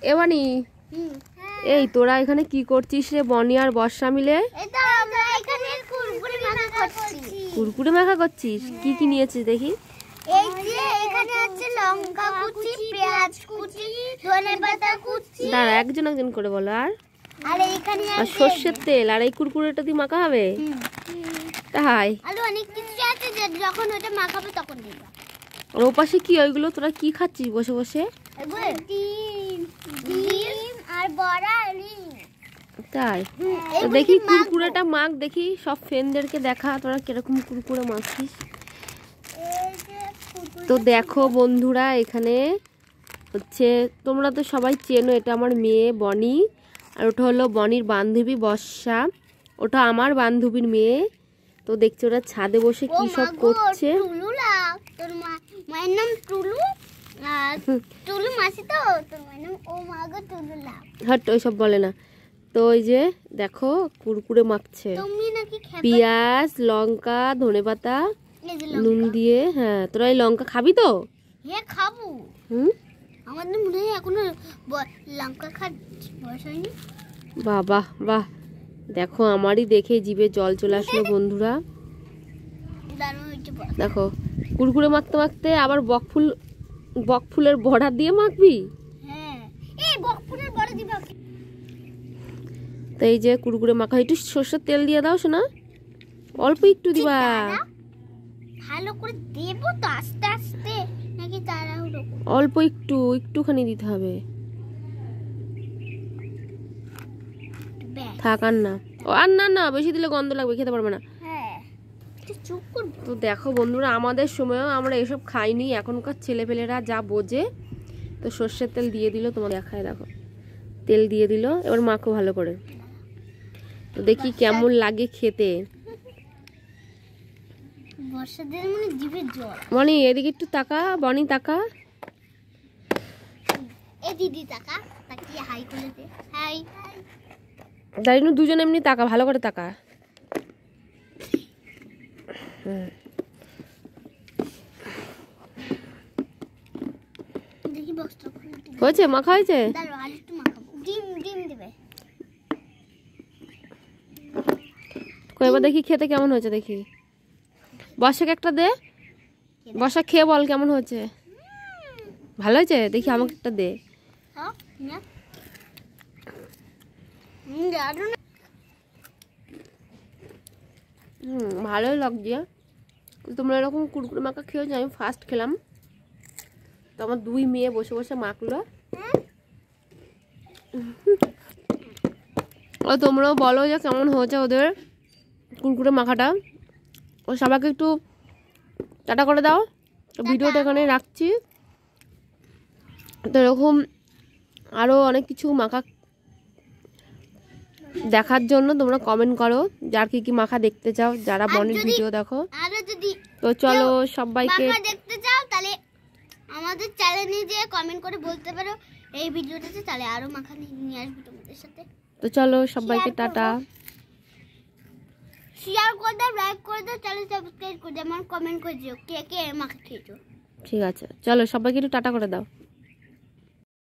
এবানি এই তোরা এখানে কি করছিস রে বনি আর বর্ষা মিলে? কুরকুরে মাখা করছিস? কি কি নিয়েছিস দেখি? এই যে এখানে আছে লঙ্কা কুচি, পেঁয়াজ কুচি, ধনেপাতা কুচি। দাঁড়া একজন একজন করে বলো। আর এইখানে আর সর্ষের তেল আর এই কুরকুরেটা দিয়ে মাখা হবে? তাই আর অনেক কিছু আছে যে যখন ওটা মাখাবো তখন দিবা। আর ওপাশে কি ওইগুলো তোরা কি খাচ্ছিস বসে বসে? ডিম আর বড়া আর তাই তো দেখি কুরকুরেটা মাখ দেখি, সব ফ্রেন্ডদেরকে দেখা তোরা কিরকম কুরকুরে মাখছিস। তো দেখো বন্ধুরা এখানে হচ্ছে, তোমরা তো সবাই চেনো, এটা আমার মেয়ে বনি, আর ওটা হলো বনির বান্ধবী বর্ষা, ওটা আমার বান্ধবীর মেয়ে। তো দেখছো ওরা ছাদে বসে কি সব করছে। তোর মায়ের নাম টুলু, আর টুলু মাসি তো তোর মায়ের নাম ও মা গো টুলুলা। হট ওইসব বলে না। তো ওই যে দেখো কুরকুরে মাখছে, পেঁয়াজ লঙ্কা ধনেপাতা নুন দিয়ে। হ্যাঁ তোরা এই লঙ্কা খাবি তো? হ্যাঁ খাবো। আমাদের মনে হয় এখনো লঙ্কা খাচ্ছি বয়স হয়নি। বাহ বাহ বাহ, দেখো আমারই দেখে জিভে জল চলে আসলো বন্ধুরা। দেখো কুরকুরে মাখতে মাখতে আবার বকফুলের বড়া দিয়ে মাখবি? হ্যাঁ এই বকফুলের বড়া দিবা। তো এই যে কুরকুরে মাখা, একটু সরষের তেল দিয়ে দাও শোনা, অল্প একটু দিবা। ভালো করে দেবো তো আস্তে আস্তে, নাকি তাড়াহুড়ো? অল্প একটুখানি দিতে হবে। থাক আর না, আর না না বেশি দিলে গন্ধ লাগবে, খেতে পারবে না। তো দেখো বন্ধুরা আমাদের সময়ও আমরা এসব খাইনি, এখনকার ছেলেপেলেরা যা বোঝে। তো সর্ষের তেল দিয়ে দিল, তোমার দেখায় দেখো তেল দিয়ে দিল, এবার মাখো ভালো করে। তো দেখি কেমন লাগে খেতে। বর্ষাদের মানে জিভে জল। বনি এদিকে একটু তাকা, বনি তাকা। এই দিদি তাকা, তাকিয়ে হাই করে দে। হাই দাঁড়িয়ে দুজন এমনি তাকা, ভালো করে তাকা। দেখি বক্সটা হয়েছে, মাখা হয়েছে? দাঁড়াও আর একটু মাখাবো। ডিম দিবে। এবার দেখি খেতে কেমন হয়েছে দেখি। বর্ষাকে একটা দে, বর্ষা খেয়ে বল কেমন হয়েছে। ভালো হয়েছে? দেখি আমাকে একটা দে। ভালোই লাগছে। তোমরা এরকম কুরকুরে মাখা খেয়েছো? আমি ফার্স্ট খেলাম। তো আমার দুই মেয়ে বসে বসে মাখলো। ও তোমরাও বলো যে কেমন হয়েছে ওদের কুরকুরে মাখাটা। ও সবাইকে একটু টাটা করে দাও। তো ভিডিওটা এখানে রাখছি। তো এরকম আরও অনেক কিছু মাখা দেখার জন্য তোমরা কমেন্ট করো, যার কি কি মাখা দেখতে চাও, যারা বনির ভিডিও দেখো। তো চলো সবাইকে দেখতে চাও তাহলে আমাদের চ্যানেলে যে কমেন্ট করে বলতে পারো এই ভিডিওটাতে, তাহলে আরো মাখা নিয়ে আসবো তোমাদের সাথে। তো চলো সবাইকে টাটা। শেয়ার করে দাও, লাইক করে দাও, চ্যানেল সাবস্ক্রাইব করে দাও, আমার কমেন্ট করে দিও কে কে মাখা খেয়েছো। ঠিক আছে চলো সবাইকে একটু টাটা করে দাও।